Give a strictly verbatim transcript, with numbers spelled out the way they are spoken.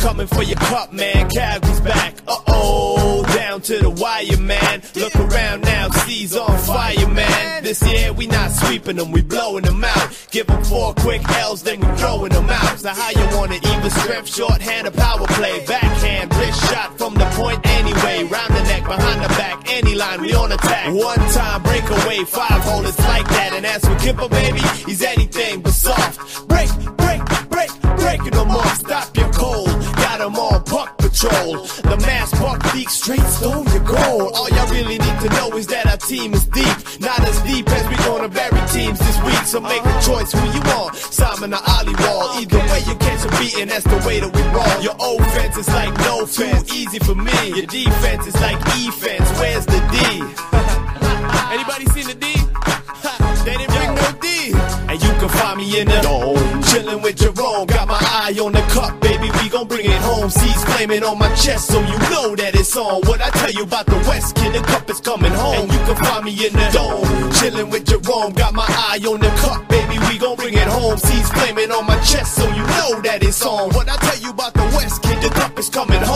coming for your cup, man. Calgary's back. Uh-oh, down to the wire, man. Look around now, C's on fire, man. This year we not sweeping them, we blowing them out. Give them four quick L's, then we throwing them out. So how you want it? Even strength, shorthand, or power play? Backhand, wrist shot from the point anyway. Round the neck, behind the back, any line, we on attack. One time, breakaway, five hole, it's like that. And as for Kipper, baby, he's anything but soft. Break, break, break, breaking them off. Stop your cold, got them on puck patrol. The mass buck leak straight stole your goal. All y'all really need to know is that our team is deep. Not as deep as we gonna bury teams this week. So make a choice who you want, Simon or Ollie Wall. Either way you catch a beating, that's the way that we roll. Your offense is like no fence, too easy for me. Your defense is like E-fence, where's the D? Anybody seen the D? They didn't bring no D. And you can find me in the dome, chillin' with Jerome. Got my eye on the cup, baby, we gon' bring it home. C's flaming on my chest, so you know that it's on. What I tell you about the West, kid, the cup is coming home. And you can find me in the dome, chillin' with Jerome. Got my eye on the cup, baby, we gon' bring it home. C's flaming on my chest, so you know that it's on. What I tell you about the West, kid, the cup is coming home.